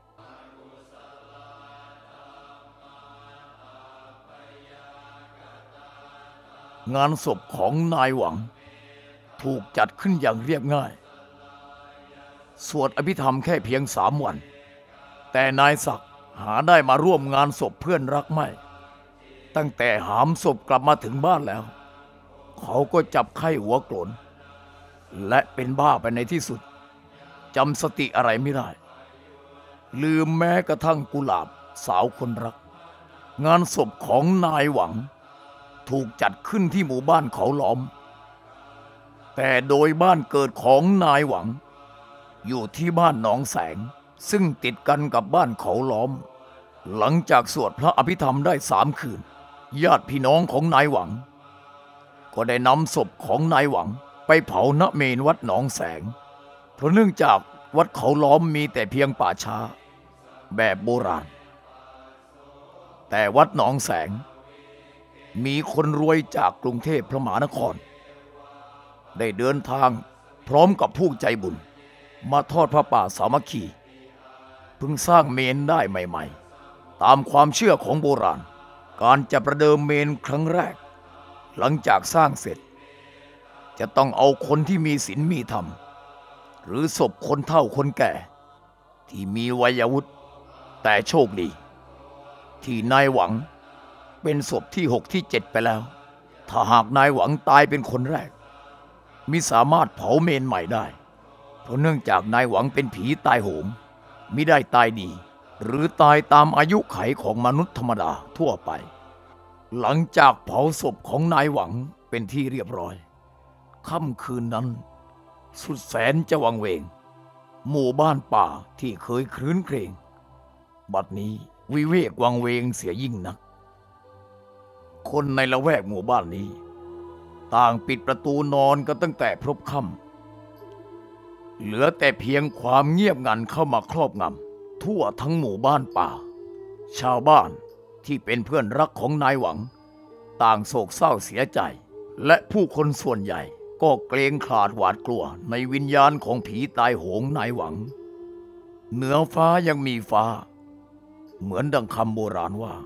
งานศพของนายหวังถูกจัดขึ้นอย่างเรียบง่ายสวดอภิธรรมแค่เพียงสามวันแต่นายศักดิ์หาได้มาร่วมงานศพเพื่อนรักไม่ตั้งแต่หามศพกลับมาถึงบ้านแล้วเขาก็จับไข้หัวโกรนและเป็นบ้าไปในที่สุดจำสติอะไรไม่ได้ลืมแม้กระทั่งกุหลาบสาวคนรักงานศพของนายหวังถูกจัดขึ้นที่หมู่บ้านเขาล้อมแต่โดยบ้านเกิดของนายหวังอยู่ที่บ้านหนองแสงซึ่งติดกันกับบ้านเขาล้อมหลังจากสวดพระอภิธรรมได้สามคืนญาติพี่น้องของนายหวังก็ได้นำศพของนายหวังไปเผาณเมนวัดหนองแสงเพราะเนื่องจากวัดเขาล้อมมีแต่เพียงป่าช้าแบบโบราณแต่วัดหนองแสงมีคนรวยจากกรุงเทพพระมหานครได้เดินทางพร้อมกับผู้ใจบุญมาทอดพระป่าสามัคคีเพิ่งสร้างเมนได้ใหม่ๆตามความเชื่อของโบราณการจะประเดิมเมนครั้งแรกหลังจากสร้างเสร็จจะต้องเอาคนที่มีศีลมีธรรมหรือศพคนเฒ่าคนแก่ที่มีวัยวุฒิแต่โชคดีที่นายหวังเป็นศพที่หกที่เจ็ดไปแล้วถ้าหากนายหวังตายเป็นคนแรกมิสามารถเผาเมนใหม่ได้เพราะเนื่องจากนายหวังเป็นผีตายโหงมิได้ตายดีหรือตายตามอายุไขของมนุษย์ธรรมดาทั่วไปหลังจากเผาศพของนายหวังเป็นที่เรียบร้อยค่ำคืนนั้นสุดแสนจะวังเวงหมู่บ้านป่าที่เคยครื้นเครงบัดนี้วิเวกวังเวงเสียยิ่งนักคนในละแวกหมู่บ้านนี้ต่างปิดประตูนอนกันตั้งแต่พลบค่ำเหลือแต่เพียงความเงียบงันเข้ามาครอบงำทั่วทั้งหมู่บ้านป่าชาวบ้านที่เป็นเพื่อนรักของนายหวังต่างโศกเศร้าเสียใจและผู้คนส่วนใหญ่ก็เกรงขลาดหวาดกลัวในวิญญาณของผีตายโหงนายหวังเหนือฟ้ายังมีฟ้าเหมือนดังคำโบราณว่า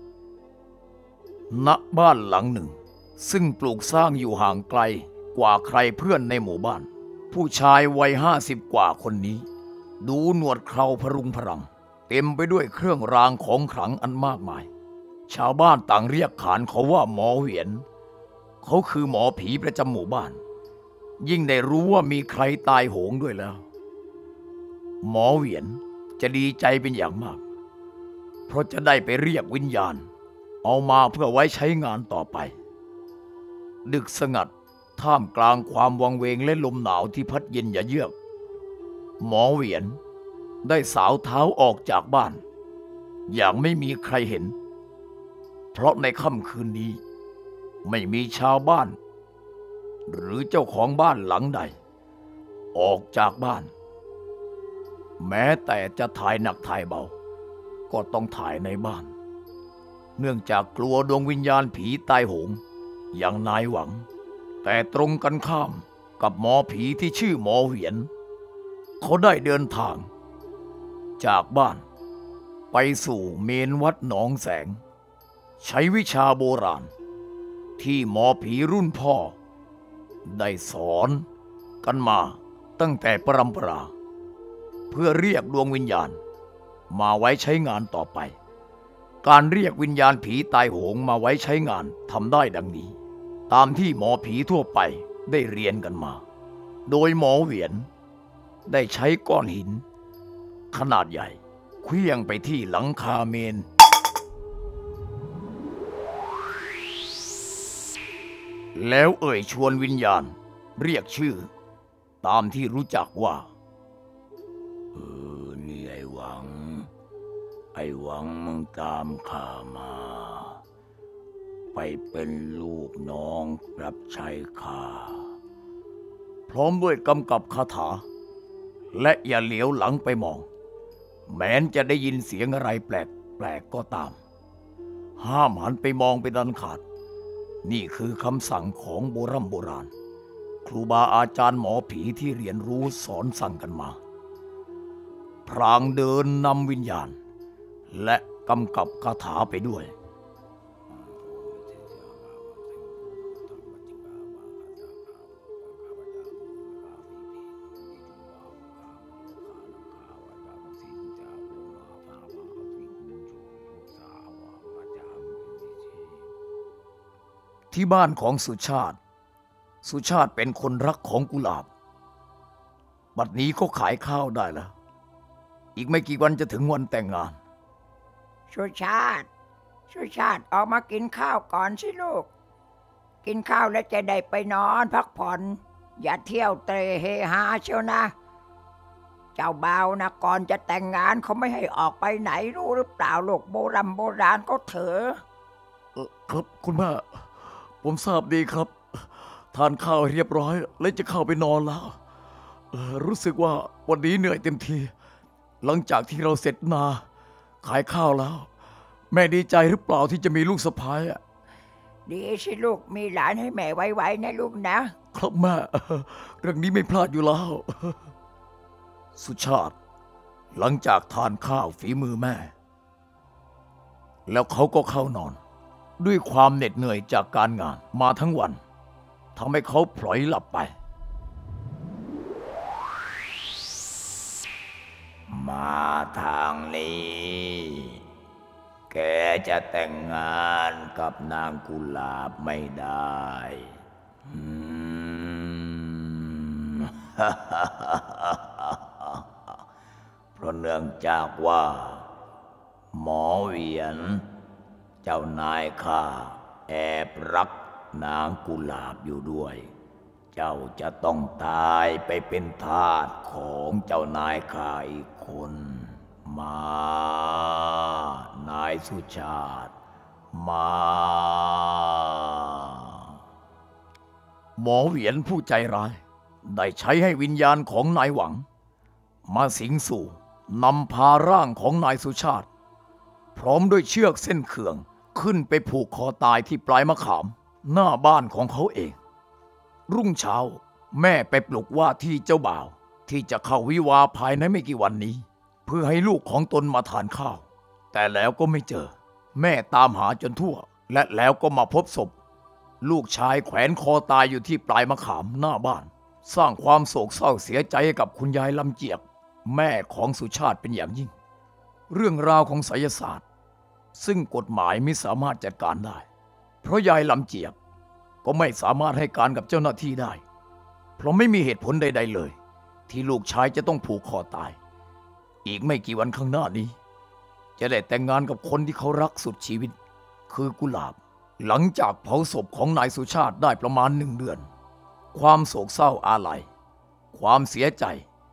ณบ้านหลังหนึ่งซึ่งปลูกสร้างอยู่ห่างไกลกว่าใครเพื่อนในหมู่บ้านผู้ชายวัยห้าสิบกว่าคนนี้ดูหนวดเคราพรุงพรังเต็มไปด้วยเครื่องรางของขลังอันมากมายชาวบ้านต่างเรียกขานเขาว่าหมอเหวียนเขาคือหมอผีประจำหมู่บ้านยิ่งได้รู้ว่ามีใครตายโหงด้วยแล้วหมอเหวียนจะดีใจเป็นอย่างมากเพราะจะได้ไปเรียกวิญญาณเอามาเพื่อไว้ใช้งานต่อไปดึกสงัดท่ามกลางความวังเวงและลมหนาวที่พัดเย็นอย่าเยือกหมอเหวียนได้สาวเท้าออกจากบ้านอย่างไม่มีใครเห็นเพราะในค่ำคืนนี้ไม่มีชาวบ้านหรือเจ้าของบ้านหลังใดออกจากบ้านแม้แต่จะถ่ายหนักถ่ายเบาก็ต้องถ่ายในบ้านเนื่องจากกลัวดวงวิญญาณผีตายโหงอย่างนายหวังแต่ตรงกันข้ามกับหมอผีที่ชื่อหมอเหวียนเขาได้เดินทางจากบ้านไปสู่เมนวัดหนองแสงใช้วิชาโบราณที่หมอผีรุ่นพ่อได้สอนกันมาตั้งแต่ปรำปราเพื่อเรียกดวงวิญญาณมาไว้ใช้งานต่อไปการเรียกวิญญาณผีตายโหงมาไว้ใช้งานทำได้ดังนี้ตามที่หมอผีทั่วไปได้เรียนกันมาโดยหมอเหวียนได้ใช้ก้อนหินขนาดใหญ่เคลื่องไปที่หลังคาเมนแล้วเอ่ยชวนวิญญาณเรียกชื่อตามที่รู้จักว่าเออนี่ไอ้หวังไอ้หวังมึงตามข้ามาไปเป็นลูกน้องรับใช้ข้าพร้อมด้วยกำกับคาถาและอย่าเหลียวหลังไปมองแม้นจะได้ยินเสียงอะไรแปลกแปลกก็ตามห้ามหันไปมองเป็นอันขาดนี่คือคำสั่งของโบรำโบราณครูบาอาจารย์หมอผีที่เรียนรู้สอนสั่งกันมาพรางเดินนำวิญญาณและกำกับคาถาไปด้วยที่บ้านของสุชาติสุชาติเป็นคนรักของกุหลาบบัดนี้เขาขายข้าวได้แล้วอีกไม่กี่วันจะถึงวันแต่งงานสุชาติสุชาติออกมากินข้าวก่อนสิลูกกินข้าวแล้วจะได้ไปนอนพักผ่อนอย่าเที่ยวเตะเฮฮาเชียวนะเจ้าบ่าวนะก่อนจะแต่งงานเขาไม่ให้ออกไปไหนรู้หรือเปล่าลูกโบราณโบราณเขาเถอะเออครับคุณแม่ผมทราบดีครับทานข้าวเรียบร้อยแล้วจะเข้าไปนอนแล้วรู้สึกว่าวันนี้เหนื่อยเต็มทีหลังจากที่เราเสร็จนาขายข้าวแล้วแม่ดีใจหรือเปล่าที่จะมีลูกสะใภ้อ่ะดีสิลูกมีหลานให้แม่ไวๆนะลูกนะครับแม่เรื่องนี้ไม่พลาดอยู่แล้วสุชาติหลังจากทานข้าวฝีมือแม่แล้วเขาก็เข้านอนด้วยความเหน็ดเหนื่อยจากการงานมาทั้งวันทำให้เขาพลอยหลับไปมาทางนี้แกจะแต่งงานกับนางกุหลาบไม่ได้อืม เพราะเนื่องจากว่าหมอเหวียนเจ้านายข้าแอบรักนางกุหลาบอยู่ด้วยเจ้าจะต้องตายไปเป็นทาสของเจ้านายข้าอีกคนมานายสุชาติมาหมอเหวียนผู้ใจร้ายได้ใช้ให้วิญญาณของนายหวังมาสิงสู่นำพาร่างของนายสุชาติพร้อมด้วยเชือกเส้นเขื่องขึ้นไปผูกคอตายที่ปลายมะขามหน้าบ้านของเขาเองรุ่งเช้าแม่ไปปลุกว่าที่เจ้าบ่าวที่จะเข้าวิวาภายในไม่กี่วันนี้เพื่อให้ลูกของตนมาทานข้าวแต่แล้วก็ไม่เจอแม่ตามหาจนทั่วและแล้วก็มาพบศพลูกชายแขวนคอตายอยู่ที่ปลายมะขามหน้าบ้านสร้างความโศกเศร้าเสียใจให้กับคุณยายลำเจียกแม่ของสุชาติเป็นอย่างยิ่งเรื่องราวของไสยศาสตร์ซึ่งกฎหมายไม่สามารถจัดการได้เพราะยายลำเจียกก็ไม่สามารถให้การกับเจ้าหน้าที่ได้เพราะไม่มีเหตุผลใดๆเลยที่ลูกชายจะต้องผูกคอตายอีกไม่กี่วันข้างหน้านี้จะได้แต่งงานกับคนที่เขารักสุดชีวิตคือกุหลาบหลังจากเผาศพของนายสุชาติได้ประมาณหนึ่งเดือนความโศกเศร้าอาลัยความเสียใจ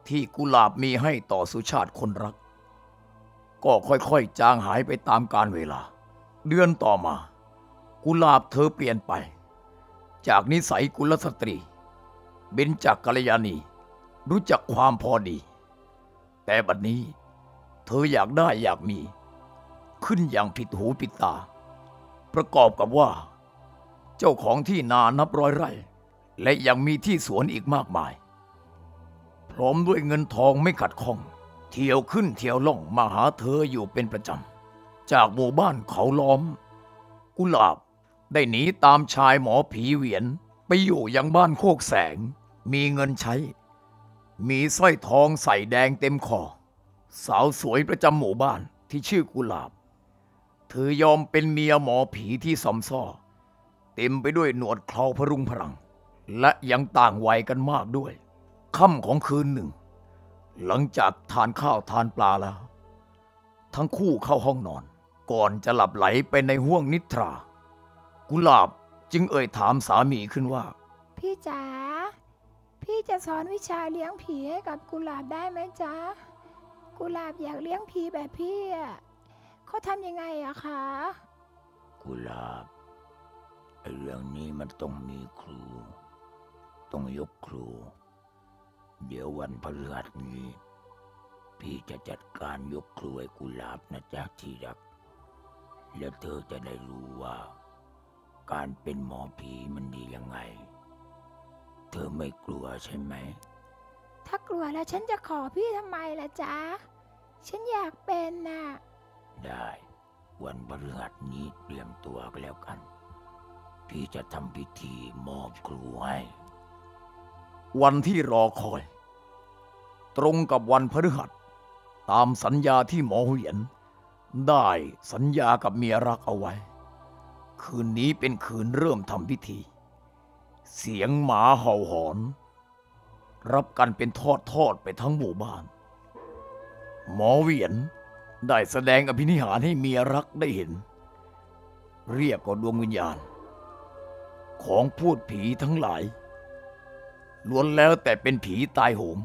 ที่กุหลาบมีให้ต่อสุชาติคนรักก็ค่อยๆจางหายไปตามกาลเวลาเดือนต่อมากุหลาบเธอเปลี่ยนไปจากนิสัยกุลสตรีเบญจกัลยาณีรู้จักความพอดี แต่บัดนี้เธออยากได้อยากมีขึ้นอย่างผิดหูผิดตาประกอบกับว่าเจ้าของที่นานับร้อยไร่และยังมีที่สวนอีกมากมายพร้อมด้วยเงินทองไม่ขัดข้องเที่ยวขึ้นเที่ยวล่องมาหาเธออยู่เป็นประจำจากหมู่บ้านเขาล้อมกุหลาบได้หนีตามชายหมอผีเหวียนไปอยู่ยังบ้านโคกแสงมีเงินใช้มีสร้อยทองใส่แดงเต็มคอสาวสวยประจำหมู่บ้านที่ชื่อกุหลาบเธอยอมเป็นเมียหมอผีที่สมซ้อเต็มไปด้วยหนวดเคราพรุงพรังและยังต่างวัยกันมากด้วยค่ำของคืนหนึ่งหลังจากทานข้าวทานปลาแล้วทั้งคู่เข้าห้องนอนก่อนจะหลับไหลไปในห้วงนิทรากุหลาบจึงเอ่ยถามสามีขึ้นว่าพี่จ๋าพี่จะสอนวิชาเลี้ยงผีให้กับกุหลาบได้ไหมจ๊ะกุหลาบอยากเลี้ยงผีแบบพี่อ่ะเขาทำยังไงอะคะกุหลาบไอ้เรื่องนี้มันต้องมีครูต้องยกครูเดี๋ยววันพฤหัสนี้พี่จะจัดการยกครูให้กุหลาบนะจ๊ะที่รักแล้วเธอจะได้รู้ว่าการเป็นหมอผีมันดียังไงเธอไม่กลัวใช่ไหมถ้ากลัวแล้วฉันจะขอพี่ทำไมล่ะจ๊ะฉันอยากเป็นน่ะได้วันพฤหัสนี้เตรียมตัวกันแล้วกันพี่จะทำพิธีมอบครูให้วันที่รอคอยตรงกับวันพฤหัสตามสัญญาที่หมอเหวียนได้สัญญากับเมียรักเอาไว้คืนนี้เป็นคืนเริ่มทำพิธีเสียงหมาเห่าหอนรับกันเป็นทอดทอดไปทั้งหมู่บ้านหมอเหวียนได้แสดงอภินิหารให้เมียรักได้เห็นเรียกว่าดวงวิญญาณของพูดผีทั้งหลายล้วนแล้วแต่เป็นผีตายโหง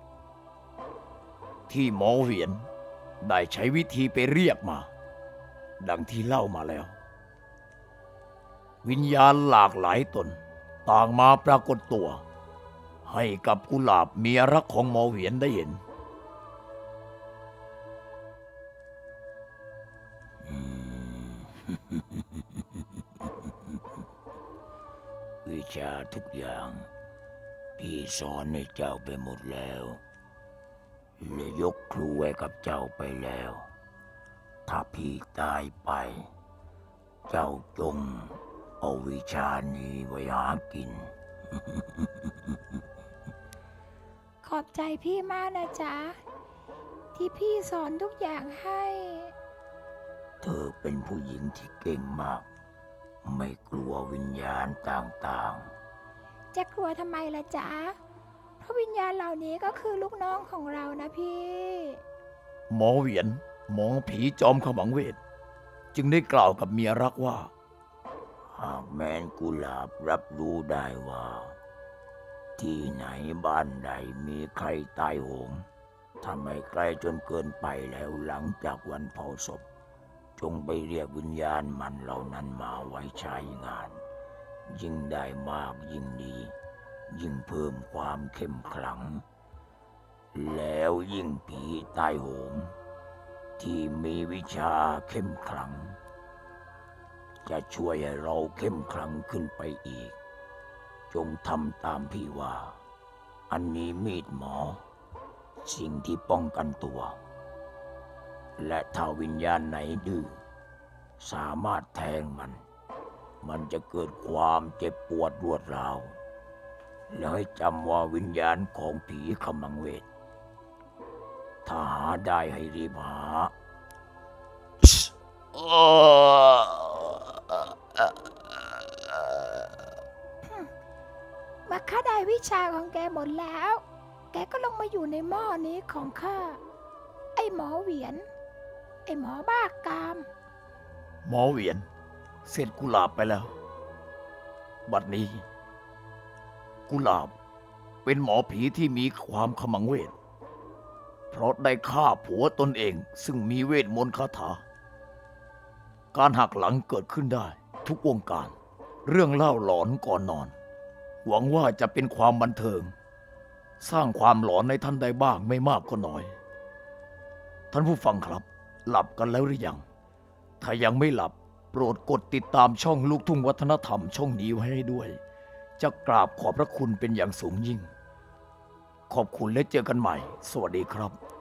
ที่หมอเหวียนได้ใช้วิธีไปเรียกมาดังที่เล่ามาแล้ววิญญาณหลากหลายตนต่างมาปรากฏตัวให้กับกุหลาบเมียรักของหมอเหวียนได้เห็นวิชาทุกอย่างพี่สอนให้เจ้าไปหมดแล้วและยกครูให้กับเจ้าไปแล้วถ้าพี่ตายไปเจ้าจงเอาวิชานี้ไว้หากินขอบใจพี่มากนะจ๊ะที่พี่สอนทุกอย่างให้เธอเป็นผู้หญิงที่เก่งมากไม่กลัววิญญาณต่างๆจะกลัวทำไมล่ะจ๊ะเพราะวิญญาณเหล่านี้ก็คือลูกน้องของเรานะพี่หมอเหวียนหมอผีจอมขมังเวทจึงได้กล่าวกับเมียรักว่าหากแม้นกุหลาบรับรู้ได้ว่าที่ไหนบ้านใดมีใครตายโหงถ้าไม่ไกลจนเกินไปแล้วหลังจากวันเผาศพจงไปเรียกวิญญาณมันเหล่านั้นมาไว้ใช้งานยิ่งได้มากยิ่งดียิ่งเพิ่มความเข้มขลังแล้วยิ่งผีตายโหงที่มีวิชาเข้มขลังจะช่วยให้เราเข้มขลังขึ้นไปอีกจงทำตามพี่ว่าอันนี้มีดหมอสิ่งที่ป้องกันตัวและถ้าวิญญาณไหนดื้อสามารถแทงมันมันจะเกิดความเจ็บปวดรวดร้าวแล้วให้จำว่าวิญญาณของผีขมังเวทถ้าหาได้ให้รีบหาเมื่อข้าได้วิชาของแกหมดแล้วแกก็ลงมาอยู่ในหม้อนี้ของข้าไอ้หมอเหวียนไอ้หมอบ้ากามหมอเหวียนเสร็จกุหลาบไปแล้วบัดนี้กุหลาบเป็นหมอผีที่มีความขมังเวทเพราะได้ฆ่าผัวตนเองซึ่งมีเวทมนต์คาถาการหักหลังเกิดขึ้นได้ทุกวงการเรื่องเล่าหลอนก่อนนอนหวังว่าจะเป็นความบันเทิงสร้างความหลอนในท่านได้บ้างไม่มากก็น้อยท่านผู้ฟังครับหลับกันแล้วหรือยังถ้ายังไม่หลับโปรดกดติดตามช่องลูกทุ่งวัฒนธรรมช่องนี้ไว้ให้ด้วยจะกราบขอบพระคุณเป็นอย่างสูงยิ่งขอบคุณและเจอกันใหม่สวัสดีครับ